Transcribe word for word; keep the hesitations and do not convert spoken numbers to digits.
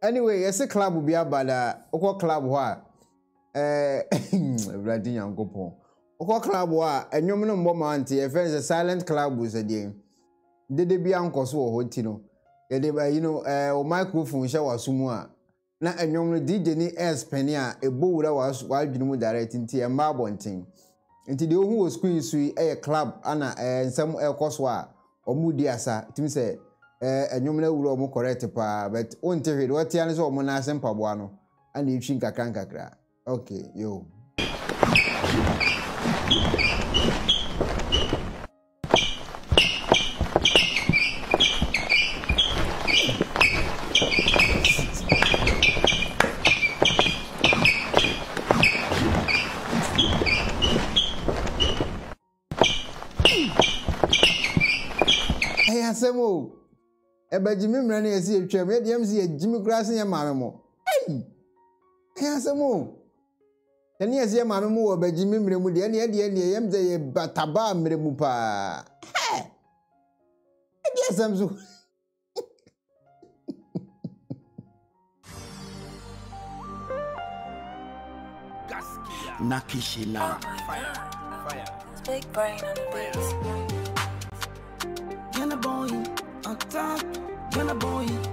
Anyway, yes, a club will be about a what club wa eh awurade nyankopon. What club wa enwom no mbɔ manti e friends a silent club was a day. Dede bi anko so wo hoti no. Ye de you know eh o microphone sha wasumu a na enwom no D J ni S penny a ebo wura wasu wadwene mu direct nti e ma bonten. Nti de ohu wo screen sui e club ana eh nsam e koso a omudi asa timi se eh enwom na wura omo correct pa but on te hwede what ya ne so omo na asempa boa no ana etwi nkakra nkakra. Okay yo Asemo ebajimi mra na yesi etwam ye dem se yejimi grass ye maame mo ei asemo eni yesi ye maame mo obajimi mra mu de eni ede eni yem ze ye bataba mra mu pa eh edi asamzu Nakishila fire fire big brain on the beat. Gonna boy on top, gonna boy